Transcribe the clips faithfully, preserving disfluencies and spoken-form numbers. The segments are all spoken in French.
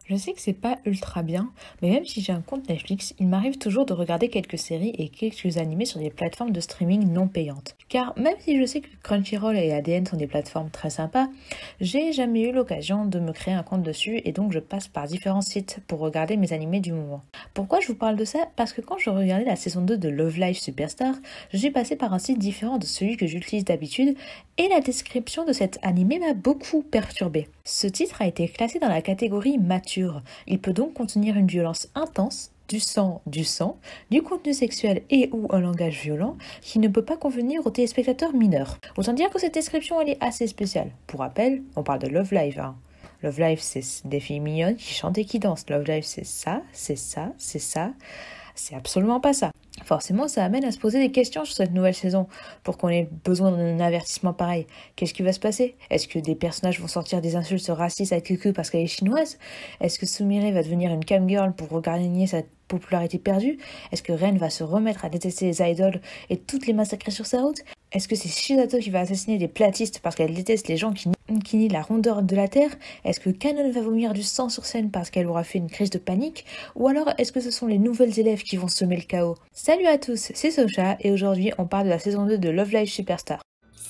Je sais que c'est pas ultra bien, mais même si j'ai un compte Netflix, il m'arrive toujours de regarder quelques séries et quelques animés sur des plateformes de streaming non payantes. Car même si je sais que Crunchyroll et A D N sont des plateformes très sympas, j'ai jamais eu l'occasion de me créer un compte dessus et donc je passe par différents sites pour regarder mes animés du moment. Pourquoi je vous parle de ça? Parce que quand je regardais la saison deux de Love Live Superstar, je suis passée par un site différent de celui que j'utilise d'habitude et la description de cet animé m'a beaucoup perturbée. Ce titre a été classé dans la catégorie mature. Il peut donc contenir une violence intense, du sang, du sang, du contenu sexuel et ou un langage violent qui ne peut pas convenir aux téléspectateurs mineurs. Autant dire que cette description elle est assez spéciale. Pour rappel, on parle de Love Live. Hein. Love Live, c'est des filles mignonnes qui chantent et qui dansent. Love Live, c'est ça, c'est ça, c'est ça. C'est absolument pas ça. Forcément, ça amène à se poser des questions sur cette nouvelle saison, pour qu'on ait besoin d'un avertissement pareil. Qu'est-ce qui va se passer? Est-ce que des personnages vont sortir des insultes racistes à Cucu parce qu'elle est chinoise? Est-ce que Sumire va devenir une camgirl pour regagner sa popularité perdue? Est-ce que Ren va se remettre à détester les idoles et toutes les massacrer sur sa route? Est-ce que c'est Shizato qui va assassiner des platistes parce qu'elle déteste les gens qui, qui nient la rondeur de la terre? Est-ce que Kanon va vomir du sang sur scène parce qu'elle aura fait une crise de panique? Ou alors est-ce que ce sont les nouvelles élèves qui vont semer le chaos? Salut à tous, c'est Socha et aujourd'hui on parle de la saison deux de Love Live Superstar.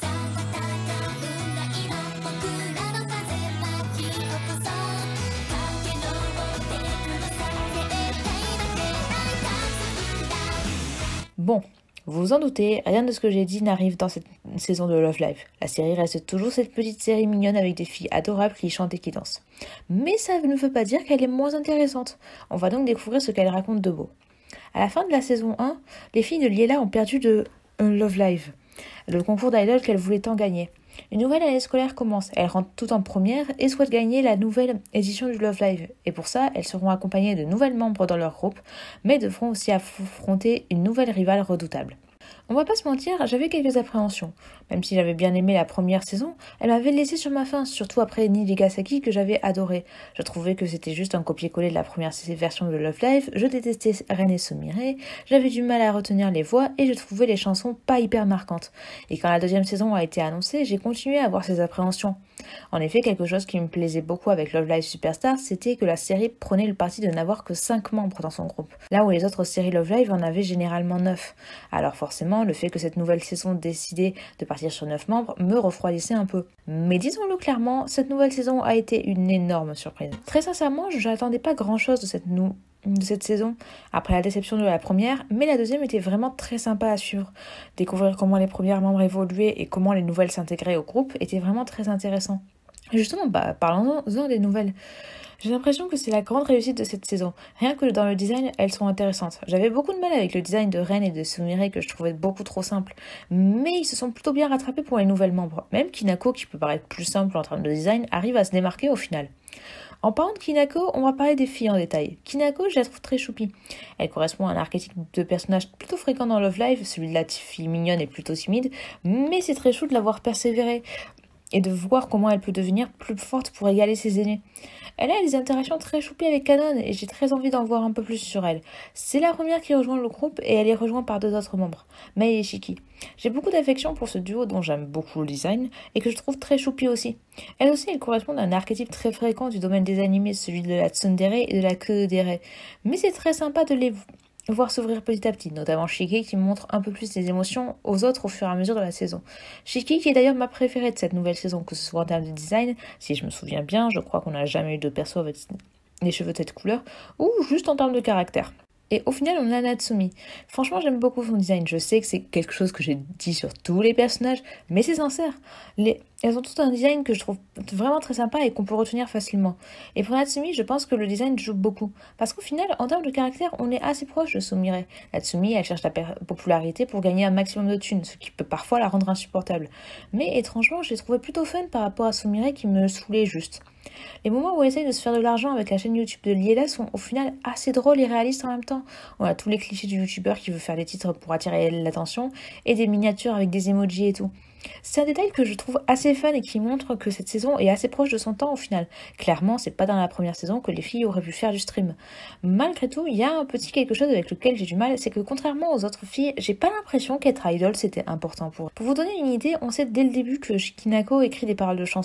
Bon, vous vous en doutez, rien de ce que j'ai dit n'arrive dans cette saison de Love Live. La série reste toujours cette petite série mignonne avec des filles adorables qui chantent et qui dansent. Mais ça ne veut pas dire qu'elle est moins intéressante. On va donc découvrir ce qu'elle raconte de beau. À la fin de la saison un, les filles de Liela ont perdu de un Love Live, le concours d'idol qu'elles voulaient tant gagner. Une nouvelle année scolaire commence, elles rentrent toutes en première et souhaitent gagner la nouvelle édition du Love Live. Et pour ça, elles seront accompagnées de nouvelles membres dans leur groupe, mais devront aussi affronter une nouvelle rivale redoutable. On va pas se mentir, j'avais quelques appréhensions. Même si j'avais bien aimé la première saison, elle m'avait laissé sur ma faim, surtout après Nijigasaki que j'avais adoré. Je trouvais que c'était juste un copier-coller de la première version de Love Live, je détestais Ren et Sumire, j'avais du mal à retenir les voix et je trouvais les chansons pas hyper marquantes. Et quand la deuxième saison a été annoncée, j'ai continué à avoir ces appréhensions. En effet, quelque chose qui me plaisait beaucoup avec Love Live Superstar, c'était que la série prenait le parti de n'avoir que cinq membres dans son groupe, là où les autres séries Love Live en avaient généralement neuf. Alors forcément, le fait que cette nouvelle saison décidait de partir sur neuf membres me refroidissait un peu. Mais disons-le clairement, cette nouvelle saison a été une énorme surprise. Très sincèrement, je n'attendais pas grand-chose de cette nou- de cette saison, après la déception de la première, mais la deuxième était vraiment très sympa à suivre. Découvrir comment les premiers membres évoluaient et comment les nouvelles s'intégraient au groupe était vraiment très intéressant. Et justement, bah, parlons-en des nouvelles. J'ai l'impression que c'est la grande réussite de cette saison. Rien que dans le design, elles sont intéressantes. J'avais beaucoup de mal avec le design de Ren et de Sumire que je trouvais beaucoup trop simple. Mais ils se sont plutôt bien rattrapés pour les nouvelles membres. Même Kinako, qui peut paraître plus simple en termes de design, arrive à se démarquer au final. En parlant de Kinako, on va parler des filles en détail. Kinako, je la trouve très choupie. Elle correspond à un archétype de personnage plutôt fréquent dans Love Live, celui de la fille mignonne et plutôt timide, mais c'est très chou de la voir persévérer et de voir comment elle peut devenir plus forte pour égaler ses aînés. Elle a des interactions très choupies avec Kanon et j'ai très envie d'en voir un peu plus sur elle. C'est la première qui rejoint le groupe et elle est rejointe par deux autres membres, Mei et Shiki. J'ai beaucoup d'affection pour ce duo dont j'aime beaucoup le design et que je trouve très choupi aussi. Elle aussi, elle correspond à un archétype très fréquent du domaine des animés, celui de la tsundere et de la keudere. Mais c'est très sympa de les voir s'ouvrir petit à petit, notamment Shiki qui montre un peu plus des émotions aux autres au fur et à mesure de la saison. Shiki qui est d'ailleurs ma préférée de cette nouvelle saison, que ce soit en termes de design, si je me souviens bien, je crois qu'on n'a jamais eu de perso avec les cheveux de cette couleur, ou juste en termes de caractère. Et au final, on a Natsumi. Franchement, j'aime beaucoup son design. Je sais que c'est quelque chose que j'ai dit sur tous les personnages, mais c'est sincère. Les... Elles ont tout un design que je trouve vraiment très sympa et qu'on peut retenir facilement. Et pour Natsumi, je pense que le design joue beaucoup. Parce qu'au final, en termes de caractère, on est assez proche de Sumire. Natsumi, elle cherche la popularité pour gagner un maximum de thunes, ce qui peut parfois la rendre insupportable. Mais étrangement, je l'ai trouvée plutôt fun par rapport à Sumire qui me saoulait juste. Les moments où elle essaye de se faire de l'argent avec la chaîne YouTube de Liela sont au final assez drôles et réalistes en même temps. On a tous les clichés du youtubeur qui veut faire des titres pour attirer l'attention et des miniatures avec des emojis et tout. C'est un détail que je trouve assez fun et qui montre que cette saison est assez proche de son temps au final. Clairement, c'est pas dans la première saison que les filles auraient pu faire du stream. Malgré tout, il y a un petit quelque chose avec lequel j'ai du mal, c'est que contrairement aux autres filles, j'ai pas l'impression qu'être idol c'était important pour eux. Pour vous donner une idée, on sait dès le début que Kinako écrit des paroles de chansons.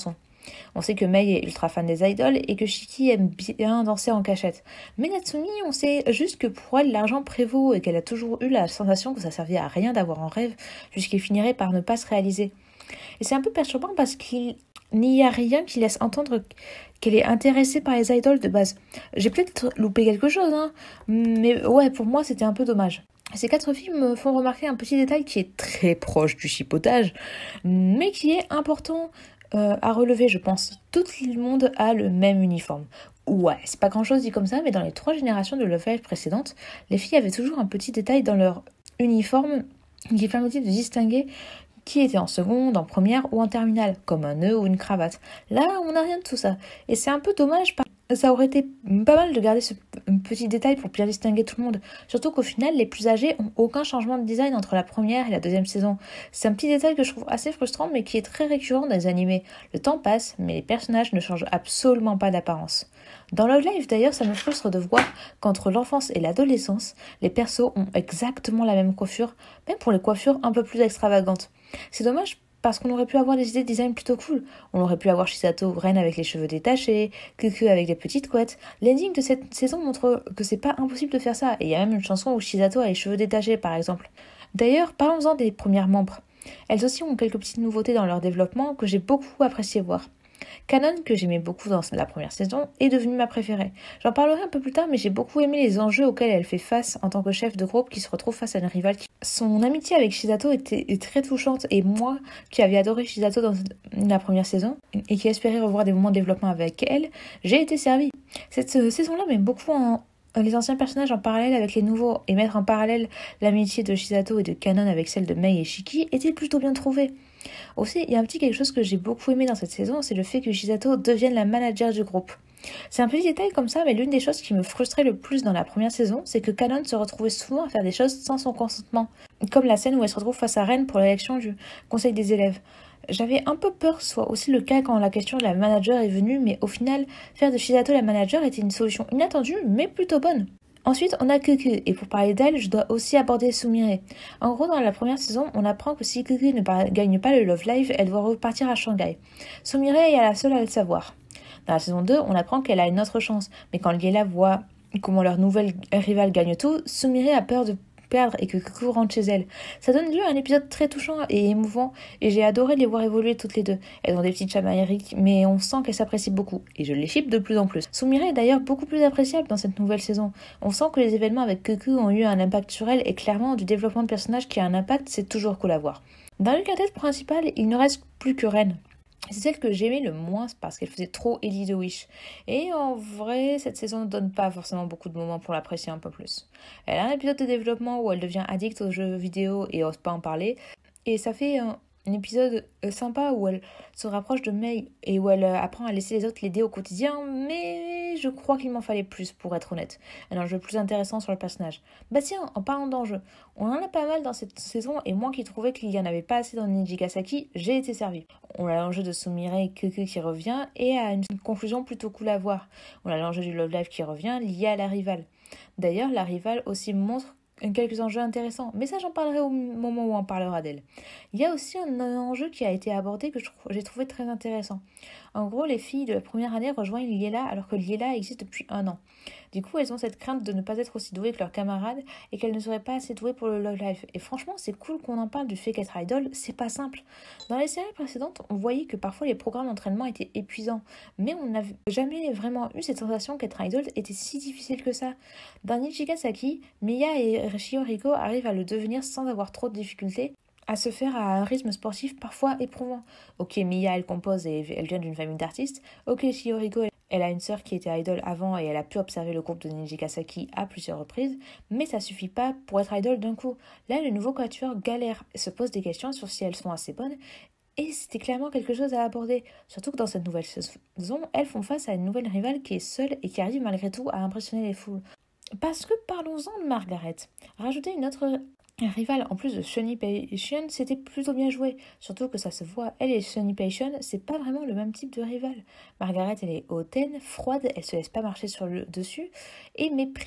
On sait que Mei est ultra fan des idoles et que Shiki aime bien danser en cachette. Mais Natsumi, on sait juste que pour elle, l'argent prévaut et qu'elle a toujours eu la sensation que ça servait à rien d'avoir un rêve jusqu'il finirait par ne pas se réaliser. Et c'est un peu perturbant parce qu'il n'y a rien qui laisse entendre qu'elle est intéressée par les idoles de base. J'ai peut-être loupé quelque chose, hein, mais ouais, pour moi, c'était un peu dommage. Ces quatre films me font remarquer un petit détail qui est très proche du chipotage, mais qui est important euh, à relever, je pense. Tout le monde a le même uniforme. Ouais, c'est pas grand-chose dit comme ça, mais dans les trois générations de Love Live précédentes, les filles avaient toujours un petit détail dans leur uniforme qui permettait de distinguer qui était en seconde, en première ou en terminale, comme un nœud ou une cravate. Là, on n'a rien de tout ça. Et c'est un peu dommage, ça aurait été pas mal de garder ce petit détail pour bien distinguer tout le monde. Surtout qu'au final, les plus âgés ont aucun changement de design entre la première et la deuxième saison. C'est un petit détail que je trouve assez frustrant, mais qui est très récurrent dans les animés. Le temps passe, mais les personnages ne changent absolument pas d'apparence. Dans Love Live, d'ailleurs, ça me frustre de voir qu'entre l'enfance et l'adolescence, les persos ont exactement la même coiffure, même pour les coiffures un peu plus extravagantes. C'est dommage parce qu'on aurait pu avoir des idées de design plutôt cool. On aurait pu avoir Chisato reine avec les cheveux détachés, Cuckoo avec des petites couettes. L'ending de cette saison montre que c'est pas impossible de faire ça, et il y a même une chanson où Chisato a les cheveux détachés par exemple. D'ailleurs, parlons-en des premières membres. Elles aussi ont quelques petites nouveautés dans leur développement que j'ai beaucoup apprécié voir. Kanon, que j'aimais beaucoup dans la première saison, est devenue ma préférée. J'en parlerai un peu plus tard, mais j'ai beaucoup aimé les enjeux auxquels elle fait face en tant que chef de groupe qui se retrouve face à une rivale. Son amitié avec Chisato était est très touchante, et moi, qui avais adoré Chisato dans la première saison, et qui espérais revoir des moments de développement avec elle, j'ai été servie. Cette euh, saison-là m'aime beaucoup en les anciens personnages en parallèle avec les nouveaux, et mettre en parallèle l'amitié de Chisato et de Kanon avec celle de Mei et Shiki était plutôt bien trouvé. Aussi, il y a un petit quelque chose que j'ai beaucoup aimé dans cette saison, c'est le fait que Chisato devienne la manager du groupe. C'est un petit détail comme ça, mais l'une des choses qui me frustrait le plus dans la première saison, c'est que Kanon se retrouvait souvent à faire des choses sans son consentement, comme la scène où elle se retrouve face à Ren pour l'élection du conseil des élèves. J'avais un peu peur que ce soit aussi le cas quand la question de la manager est venue, mais au final, faire de Chisato la manager était une solution inattendue, mais plutôt bonne. Ensuite, on a Cuckoo, et pour parler d'elle, je dois aussi aborder Sumire. En gros, dans la première saison, on apprend que si Cuckoo ne par- gagne pas le Love Live, elle doit repartir à Shanghai. Sumire est la seule à le savoir. Dans la saison deux, on apprend qu'elle a une autre chance, mais quand Liela voit comment leur nouvelle rivale gagne tout, Sumire a peur de perdre et que Cuckoo rentre chez elle. Ça donne lieu à un épisode très touchant et émouvant, et j'ai adoré les voir évoluer toutes les deux. Elles ont des petites chamailleries, mais on sent qu'elles s'apprécient beaucoup, et je les ship de plus en plus. Sumire est d'ailleurs beaucoup plus appréciable dans cette nouvelle saison. On sent que les événements avec Cuckoo ont eu un impact sur elle, et clairement, du développement de personnage qui a un impact, c'est toujours cool à voir. Dans le quintet principal, il ne reste plus que Ren. C'est celle que j'aimais le moins parce qu'elle faisait trop Ellie de Wish. Et en vrai, cette saison ne donne pas forcément beaucoup de moments pour l'apprécier un peu plus. Elle a un épisode de développement où elle devient addict aux jeux vidéo et ose pas en parler. Et ça fait un, un épisode sympa où elle se rapproche de Mei et où elle apprend à laisser les autres l'aider au quotidien, mais je crois qu'il m'en fallait plus pour être honnête. Un enjeu plus intéressant sur le personnage. Bah tiens, en parlant d'enjeux, on en a pas mal dans cette saison et moi qui trouvais qu'il y en avait pas assez dans Nijigasaki, j'ai été servie. On a l'enjeu de Sumire et Cuckoo qui revient et à une conclusion plutôt cool à voir. On a l'enjeu du Love Live qui revient lié à la rivale. D'ailleurs, la rivale aussi montre quelques enjeux intéressants, mais ça j'en parlerai au moment où on parlera d'elle. Il y a aussi un enjeu qui a été abordé que j'ai trouvé très intéressant. En gros, les filles de la première année rejoignent Liela alors que Liela existe depuis un an. Du coup, elles ont cette crainte de ne pas être aussi douées que leurs camarades et qu'elles ne seraient pas assez douées pour le Love Live. Et franchement, c'est cool qu'on en parle du fait qu'être idol, c'est pas simple. Dans les séries précédentes, on voyait que parfois les programmes d'entraînement étaient épuisants, mais on n'avait jamais vraiment eu cette sensation qu'être idol était si difficile que ça. Dans Nijigasaki, Miya et Shioriko arrivent à le devenir sans avoir trop de difficultés, à se faire à un rythme sportif parfois éprouvant. Ok, Miya, elle compose et elle vient d'une famille d'artistes. Ok, Shioriko, elle a une sœur qui était idol avant et elle a pu observer le groupe de Nijigasaki à plusieurs reprises, mais ça suffit pas pour être idol d'un coup. Là, le nouveau quatuor galère et se pose des questions sur si elles sont assez bonnes, et c'était clairement quelque chose à aborder. Surtout que dans cette nouvelle saison, elles font face à une nouvelle rivale qui est seule et qui arrive malgré tout à impressionner les foules. Parce que parlons-en de Margaret. Rajouter une autre rivale en plus de Shunny Passion, c'était plutôt bien joué. Surtout que ça se voit, elle et Shunny Passion, c'est pas vraiment le même type de rivale. Margaret, elle est hautaine, froide, elle se laisse pas marcher sur le dessus et méprise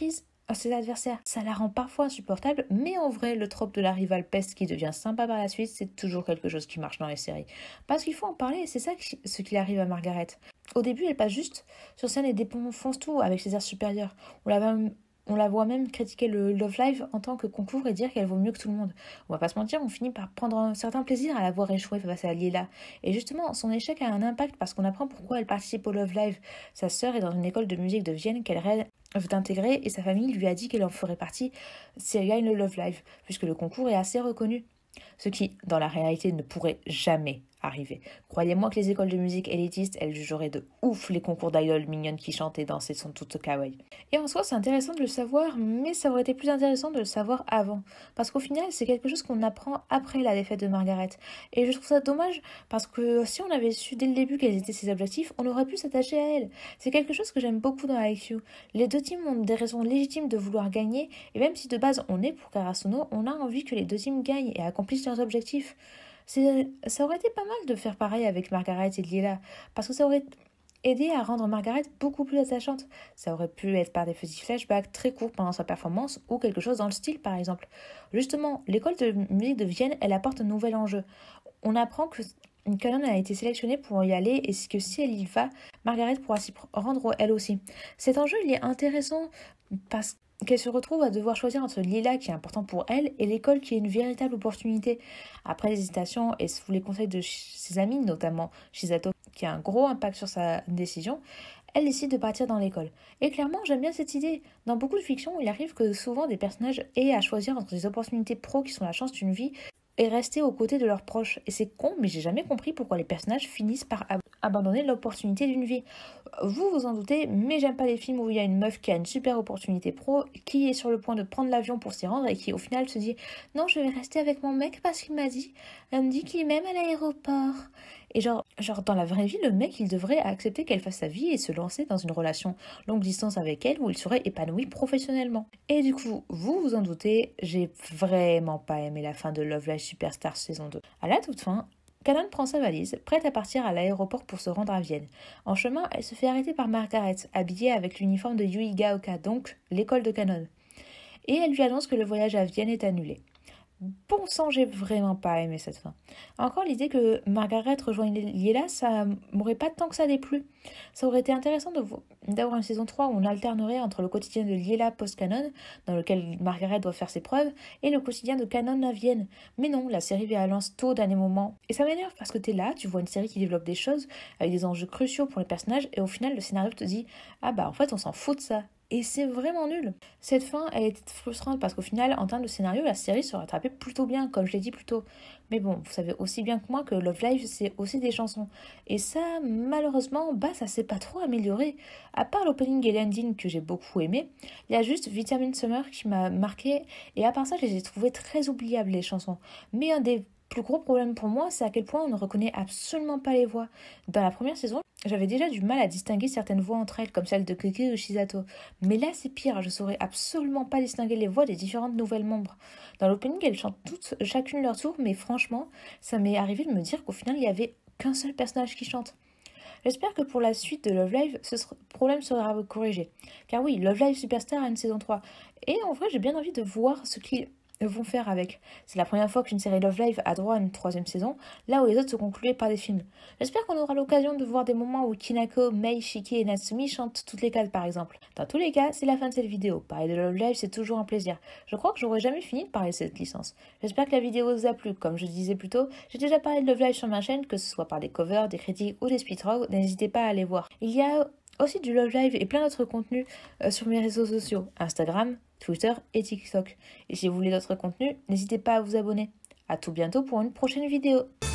à ses adversaires. Ça la rend parfois insupportable, mais en vrai, le trope de la rivale peste qui devient sympa par la suite, c'est toujours quelque chose qui marche dans les séries. Parce qu'il faut en parler, c'est ça qui, ce qui arrive à Margaret. Au début, elle passe juste sur scène et défonce tout avec ses airs supérieurs. On la, va, on la voit même critiquer le Love Live en tant que concours et dire qu'elle vaut mieux que tout le monde. On va pas se mentir, on finit par prendre un certain plaisir à la voir échouer face à Liela. Et justement, son échec a un impact parce qu'on apprend pourquoi elle participe au Love Live. Sa sœur est dans une école de musique de Vienne qu'elle rêve d'intégrer et sa famille lui a dit qu'elle en ferait partie si elle gagne le Love Live, puisque le concours est assez reconnu. Ce qui, dans la réalité, ne pourrait jamais arriver. Croyez-moi que les écoles de musique élitistes, elles jugeraient de ouf les concours d'idoles mignonnes qui chantent et dansent et sont toutes kawaii. Et en soi, c'est intéressant de le savoir, mais ça aurait été plus intéressant de le savoir avant. Parce qu'au final, c'est quelque chose qu'on apprend après la défaite de Margaret. Et je trouve ça dommage, parce que si on avait su dès le début quels étaient ses objectifs, on aurait pu s'attacher à elle. C'est quelque chose que j'aime beaucoup dans I Q. Les deux teams ont des raisons légitimes de vouloir gagner, et même si de base on est pour Karasuno, on a envie que les deux teams gagnent et accomplissent leurs objectifs. C'est, ça aurait été pas mal de faire pareil avec Margaret et Liela, parce que ça aurait aidé à rendre Margaret beaucoup plus attachante. Ça aurait pu être par des petits flashbacks très courts pendant sa performance, ou quelque chose dans le style par exemple. Justement, l'école de musique de Vienne, elle apporte un nouvel enjeu. On apprend que Canon a été sélectionnée pour y aller, et que si elle y va, Margaret pourra s'y rendre elle aussi. Cet enjeu, il est intéressant parce que qu'elle se retrouve à devoir choisir entre Liela, qui est important pour elle, et l'école, qui est une véritable opportunité. Après l'hésitation et sous les conseils de ses amis, notamment Shisato, qui a un gros impact sur sa décision, elle décide de partir dans l'école. Et clairement, j'aime bien cette idée. Dans beaucoup de fictions, il arrive que souvent des personnages aient à choisir entre des opportunités pro qui sont la chance d'une vie et rester aux côtés de leurs proches. Et c'est con, mais j'ai jamais compris pourquoi les personnages finissent par ab- abandonner l'opportunité d'une vie. Vous vous en doutez, mais j'aime pas les films où il y a une meuf qui a une super opportunité pro, qui est sur le point de prendre l'avion pour s'y rendre et qui au final se dit « Non, je vais rester avec mon mec parce qu'il m'a dit, elle me dit qu'il m'aime à l'aéroport. » Et genre, genre, dans la vraie vie, le mec, il devrait accepter qu'elle fasse sa vie et se lancer dans une relation longue distance avec elle où il serait épanoui professionnellement. Et du coup, vous vous en doutez, j'ai vraiment pas aimé la fin de Love Live Superstar saison deux. À la toute fin, Canon prend sa valise, prête à partir à l'aéroport pour se rendre à Vienne. En chemin, elle se fait arrêter par Margaret, habillée avec l'uniforme de Yui Gaoka, donc l'école de Canon. Et elle lui annonce que le voyage à Vienne est annulé. Bon sang, j'ai vraiment pas aimé cette fin. Encore l'idée que Margaret rejoigne Liela, ça m'aurait pas tant que ça déplu. Ça aurait été intéressant de vo- d'avoir une saison trois où on alternerait entre le quotidien de Liela post-canon, dans lequel Margaret doit faire ses preuves, et le quotidien de Canon à Vienne. Mais non, la série vient à lance tôt au dernier moment. Et ça m'énerve parce que t'es là, tu vois une série qui développe des choses, avec des enjeux cruciaux pour les personnages, et au final le scénario te dit « Ah bah en fait on s'en fout de ça ». Et c'est vraiment nul. Cette fin, elle est frustrante parce qu'au final, en termes de scénario, la série se rattrapait plutôt bien, comme je l'ai dit plus tôt. Mais bon, vous savez aussi bien que moi que Love Live, c'est aussi des chansons. Et ça, malheureusement, bah ça s'est pas trop amélioré. À part l'opening et l'ending que j'ai beaucoup aimé, il y a juste Vitamin Summer qui m'a marqué. Et à part ça, je les ai trouvées très oubliables, les chansons. Mais un des plus gros problème pour moi, c'est à quel point on ne reconnaît absolument pas les voix. Dans la première saison, j'avais déjà du mal à distinguer certaines voix entre elles, comme celle de Kiki ou Shisato. Mais là, c'est pire, je saurais absolument pas distinguer les voix des différentes nouvelles membres. Dans l'opening, elles chantent toutes, chacune leur tour, mais franchement, ça m'est arrivé de me dire qu'au final, il n'y avait qu'un seul personnage qui chante. J'espère que pour la suite de Love Live, ce problème sera corrigé. Car oui, Love Live Superstar a une saison trois. Et en vrai, j'ai bien envie de voir ce qu'ils vont faire avec. C'est la première fois qu'une série Love Live a droit à une troisième saison, là où les autres se concluaient par des films. J'espère qu'on aura l'occasion de voir des moments où Kinako, Mei, Shiki et Natsumi chantent toutes les quatre par exemple. Dans tous les cas, c'est la fin de cette vidéo. Parler de Love Live, c'est toujours un plaisir. Je crois que j'aurais jamais fini de parler de cette licence. J'espère que la vidéo vous a plu. Comme je disais plus tôt, j'ai déjà parlé de Love Live sur ma chaîne, que ce soit par des covers, des critiques ou des speedruns, n'hésitez pas à aller voir. Il y a aussi du Love Live et plein d'autres contenus euh, sur mes réseaux sociaux, Instagram, Twitter et TikTok. Et si vous voulez d'autres contenus, n'hésitez pas à vous abonner. À tout bientôt pour une prochaine vidéo.